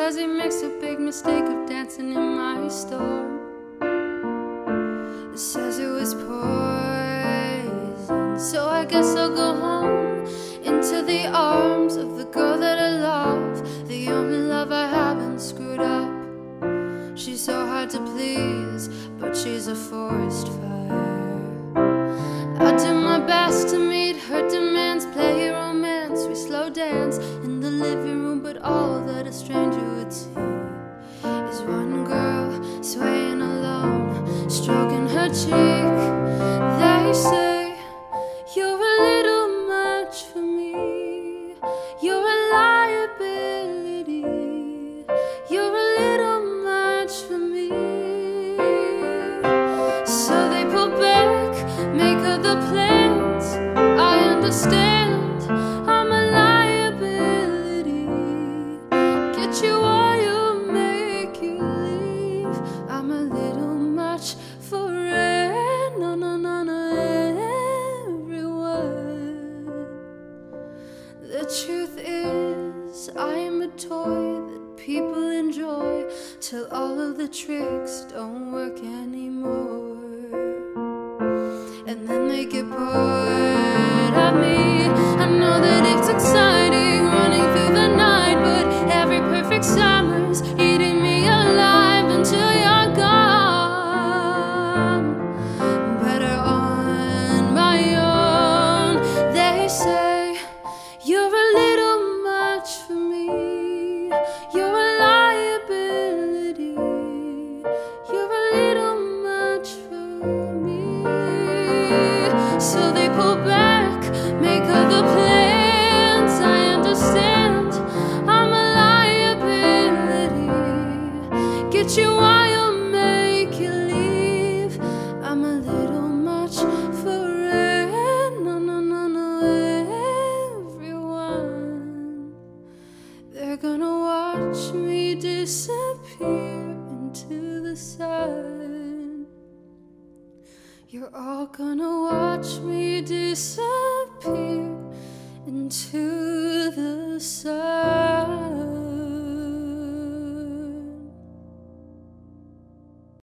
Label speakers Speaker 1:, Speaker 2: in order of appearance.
Speaker 1: says he makes a big mistake of dancing in my store. It says it was poison, so I guess I'll go home into the arms of the girl that I love, the only love I haven't screwed up. She's so hard to please, but she's a forest fire. I do my best to meet her demands, play romance, we slow dance in the living room, but all that a stranger would see is one girl swaying alone, stroking her cheek. They say, you're a little much for me, you're a liability, you're a little much for me. So they pull back, make other plans. I understand, I'm a liability. Get you while you make you leave. I'm a little much for everyone. The truth is, I am a toy that people enjoy till all of the tricks don't work anymore. And then they get bored of me. I know that it's exciting running through the night, but every perfect summer's eating me alive until you're gone. Better on my own. They say, you're a little much for me, you're a liability, you're a little much for me. So they pull back, make other plans. I understand, I'm a liability. Get you while you make you leave. I'm a little much for everyone. They're gonna watch me disappear into the sun. You're all gonna watch me disappear into the sun.